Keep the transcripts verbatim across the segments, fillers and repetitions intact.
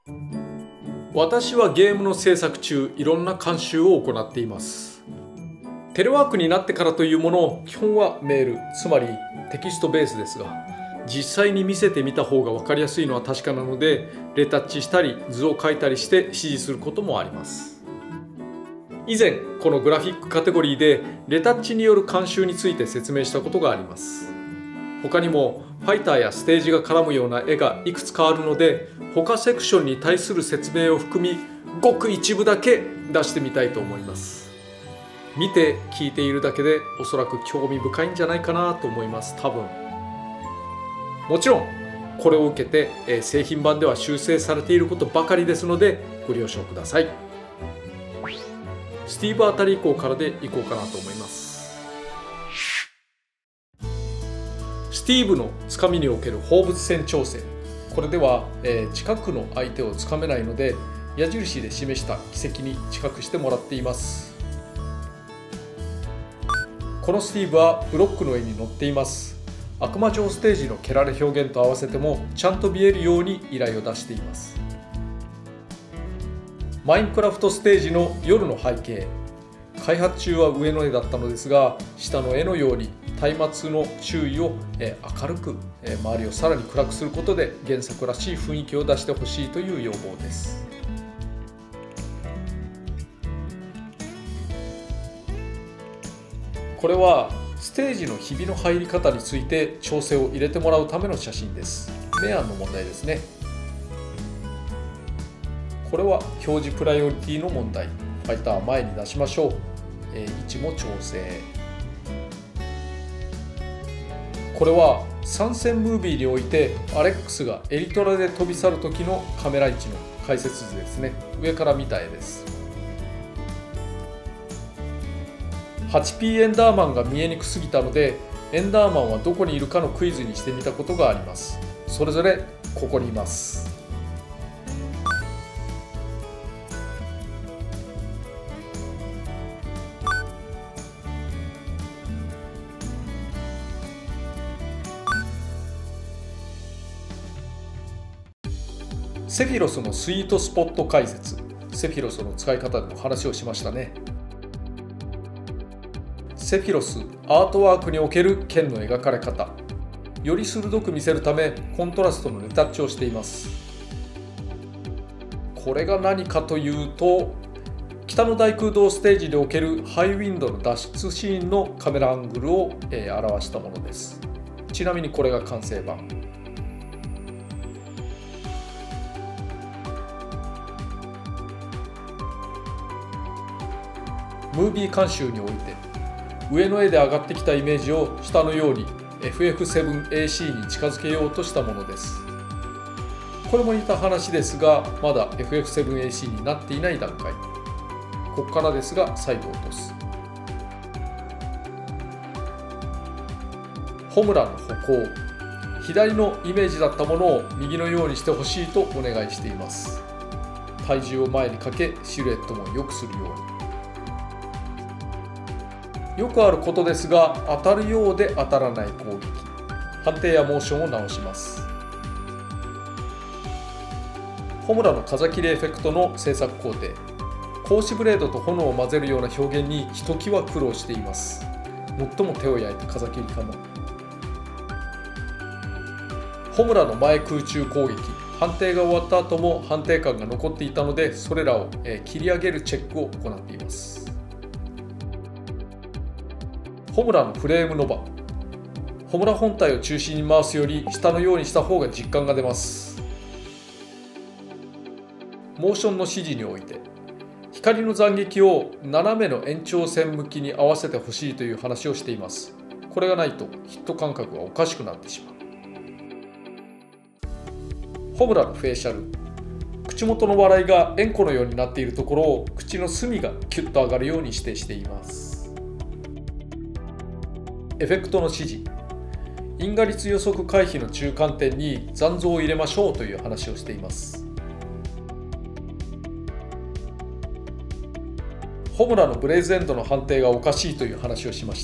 私はゲームの制作中、いろんな監修を行っています。テレワークになってからというもの、基本はメール、つまりテキストベースですが、実際に見せてみた方が分かりやすいのは確かなので、レタッチしたり図を書いたりして指示することもあります。以前このグラフィックカテゴリーでレタッチによる監修について説明したことがあります。他にもファイターやステージが絡むような絵がいくつかあるので、他セクションに対する説明を含み、ごく一部だけ出してみたいと思います。見て聞いているだけでおそらく興味深いんじゃないかなと思います。多分もちろんこれを受けて、えー、製品版では修正されていることばかりですのでご了承ください。スティーブあたり以降からでいこうかなと思います。スティーブのつかみにおける放物線調整、これでは、えー、近くの相手をつかめないので、矢印で示した軌跡に近くしてもらっています。このスティーブはブロックの上に乗っています。悪魔城ステージの蹴られ表現と合わせてもちゃんと見えるように依頼を出しています。マインクラフトステージの夜の背景、開発中は上の絵だったのですが、下の絵のように松明の周囲を明るく、周りをさらに暗くすることで原作らしい雰囲気を出してほしいという要望です。これはステージのひびの入り方について調整を入れてもらうための写真です。明暗の問題ですね。これは表示プライオリティの問題。ファイター前に出しましょう。えー、位置も調整。これは参戦ムービーにおいてアレックスがエリトラで飛び去る時のカメラ位置の解説図ですね。上から見た絵です。 はちピー エンダーマンが見えにくすぎたので、エンダーマンはどこにいるかのクイズにしてみたことがあります。それぞれここにいます。セフィロスのスイートスポット解説、セフィロスの使い方でも話をしましたね。セフィロスアートワークにおける剣の描かれ方、より鋭く見せるためコントラストのレタッチをしています。これが何かというと、北の大空洞ステージでおけるハイウィンドの脱出シーンのカメラアングルを表したものです。ちなみにこれが完成版。ムービー監修において上の絵で上がってきたイメージを下のように エフエフセブンエーシー に近づけようとしたものです。これも似た話ですが、まだ エフエフセブンエーシー になっていない段階。ここからですが再度落とす。ホムラの歩行、左のイメージだったものを右のようにしてほしいとお願いしています。体重を前にかけシルエットも良くするように。よくあることですが、当たるようで当たらない攻撃、判定やモーションを直します。ホムラの風切りエフェクトの制作工程、格子ブレードと炎を混ぜるような表現にひときわ苦労しています。最も手を焼いた風切りかも。ホムラの前空中攻撃、判定が終わった後も判定感が残っていたので、それらを切り上げるチェックを行っています。ホムラのフレームノバ、ホムラ本体を中心に回すより下のようにした方が実感が出ます。モーションの指示において光の斬撃を斜めの延長線向きに合わせてほしいという話をしています。これがないとヒット感覚がおかしくなってしまう。ホムラのフェイシャル、口元の笑いが円弧のようになっているところを口の隅がキュッと上がるように指定しています。エフェクトの指示、因果率予測回避の中間点に残像を入れましょうという話をしています。ホムラのブレイズエンドの判定がおかしいという話をしました。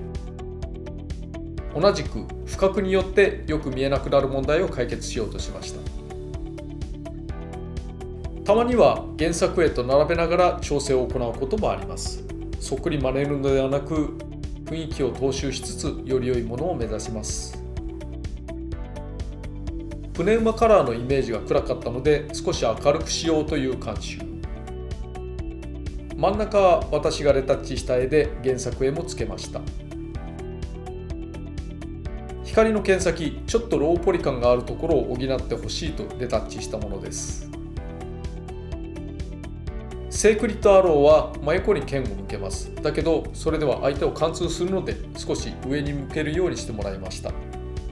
同じく不覚によってよく見えなくなる問題を解決しようとしました。 たまには原作へと並べながら調整を行うこともあります。そっくり真似るのではなく、雰囲気を踏襲しつつより良いものを目指します。プネウマカラーのイメージが暗かったので少し明るくしようという監修。真ん中は私がレタッチした絵で原作絵もつけました。光の剣先、ちょっとローポリ感があるところを補ってほしいとレタッチしたものです。セークリッドアローは真横に剣を向けます。だけどそれでは相手を貫通するので少し上に向けるようにしてもらいました。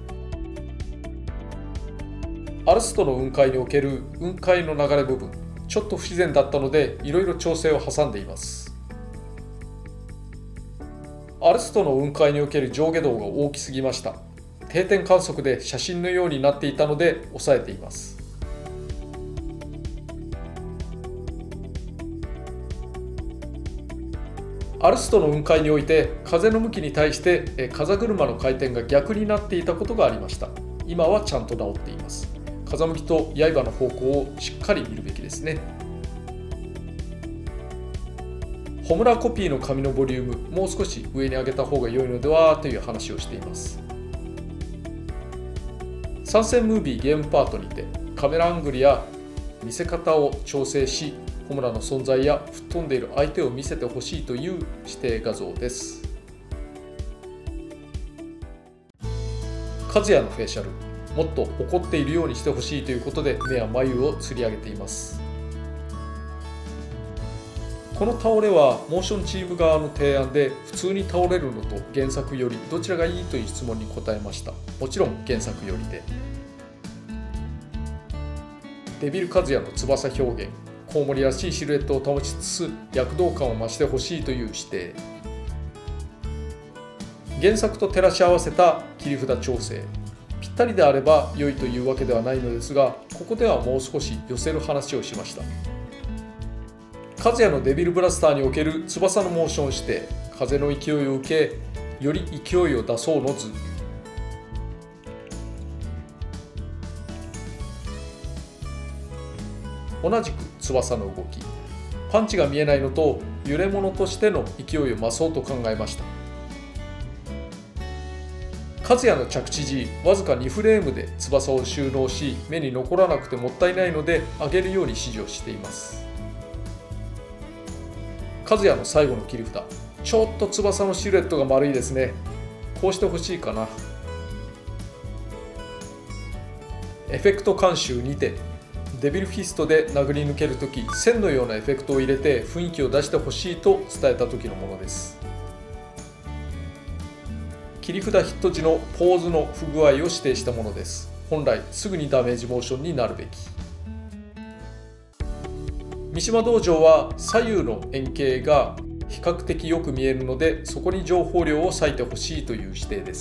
アルストの雲海における雲海の流れ部分、ちょっと不自然だったのでいろいろ調整を挟んでいます。アルストの雲海における上下動が大きすぎました。定点観測で写真のようになっていたので抑えています。アルストの雲海において風の向きに対して風車の回転が逆になっていたことがありました。今はちゃんと治っています。風向きと刃の方向をしっかり見るべきですね。ホムラコピーの紙のボリューム、もう少し上に上げた方が良いのではという話をしています。参戦ムービーゲームパートにてカメラアングルや見せ方を調整し、ホムラの存在や吹っ飛んでいる相手を見せてほしいという指定画像です。和也のフェイシャル、もっと怒っているようにしてほしいということで目や眉を吊り上げています。この倒れはモーションチーム側の提案で、普通に倒れるのと原作よりどちらがいいという質問に答えました。もちろん原作よりで。デビル和也の翼表現、コウモリらしいシルエットを保ちつつ躍動感を増してほしいという指定。原作と照らし合わせた切り札調整。ぴったりであれば良いというわけではないのですが、ここではもう少し寄せる話をしました。和也のデビルブラスターにおける翼のモーション指定、風の勢いを受けより勢いを出そうの図。同じく翼の動き、パンチが見えないのと揺れ物としての勢いを増そうと考えました。和也の着地時、わずかにフレームで翼を収納し、目に残らなくてもったいないので上げるように指示をしています。和也の最後の切り札、ちょっと翼のシルエットが丸いですね。こうしてほしいかな。エフェクト監修にてん、デビルフィストで殴り抜けるとき、線のようなエフェクトを入れて雰囲気を出してほしいと伝えた時のものです。切り札ヒット時のポーズの不具合を指定したものです。本来すぐにダメージモーションになるべき。三島道場は左右の円形が比較的よく見えるので、そこに情報量を割いてほしいという指定です。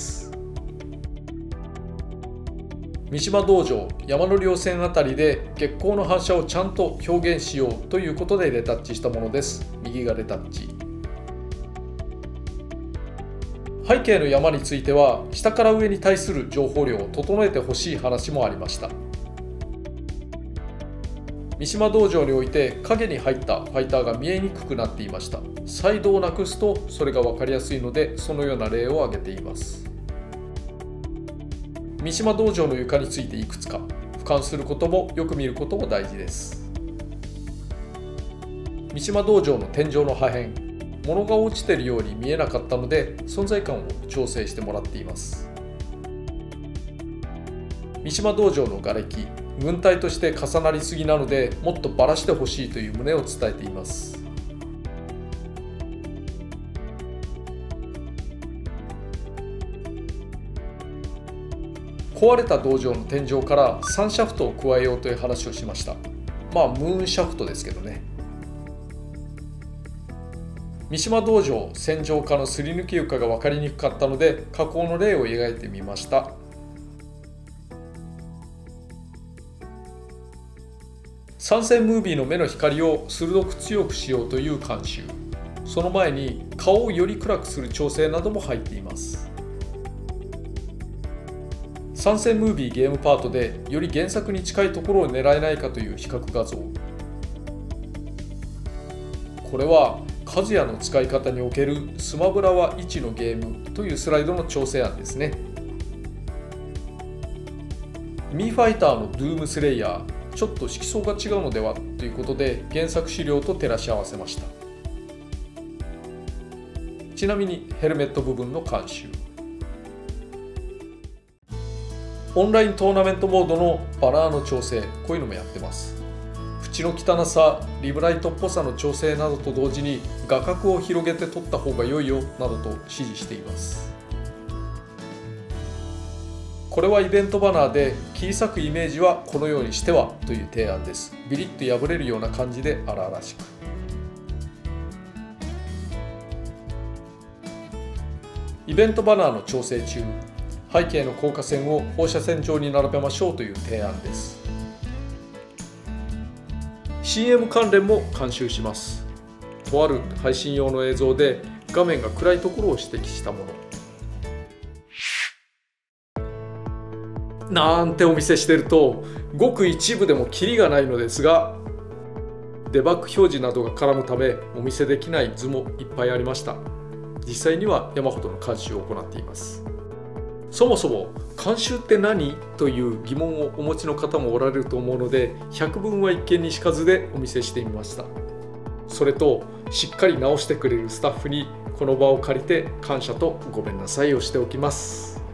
三島道場山の稜線あたりで月光の反射をちゃんと表現しようということでレタッチしたものです。右がレタッチ。背景の山については下から上に対する情報量を整えてほしい話もありました。三島道場において影に入ったファイターが見えにくくなっていました。サイドをなくすとそれが分かりやすいので、そのような例を挙げています。三島道場の床についていくつか俯瞰することもよく見ることも大事です。三島道場の天井の破片、物が落ちているように見えなかったので存在感を調整してもらっています。三島道場の瓦礫、群体として重なりすぎなのでもっとばらしてほしいという旨を伝えています。壊れた道場の天井からさんシャフトを加えようという話をしました。まあムーンシャフトですけどね。三島道場戦場下のすり抜き床が分かりにくかったので加工の例を描いてみました。参戦ムービーの目の光を鋭く強くしようという監修。その前に顔をより暗くする調整なども入っています。参戦ムービーゲームパートでより原作に近いところを狙えないかという比較画像。 これは和也の使い方におけるスマブラはいちのゲームというスライドの調整案ですね。ミーファイターのドゥームスレイヤー、ちょっと色相が違うのではということで原作資料と照らし合わせました。ちなみにヘルメット部分の監修、オンライントーナメントモードのバラーの調整、こういうのもやってます。縁の汚さ、リブライトっぽさの調整などと同時に画角を広げて撮った方が良いよなどと指示しています。これはイベントバナーで切り裂くイメージはこのようにしてはという提案です。ビリッと破れるような感じで荒々しく。イベントバナーの調整中、背景の効果線を放射線上に並べましょうという提案です。シーエム 関連も監修します。とある配信用の映像で画面が暗いところを指摘したもの。なんてお見せしているとごく一部でもキリがないのですが、デバッグ表示などが絡むためお見せできない図もいっぱいありました。実際には山ほどの監修を行っています。そもそも監修って何という疑問をお持ちの方もおられると思うので、百聞は一見にしかずでお見せしてみました。それとしっかり直してくれるスタッフにこの場を借りて感謝とごめんなさいをしておきます。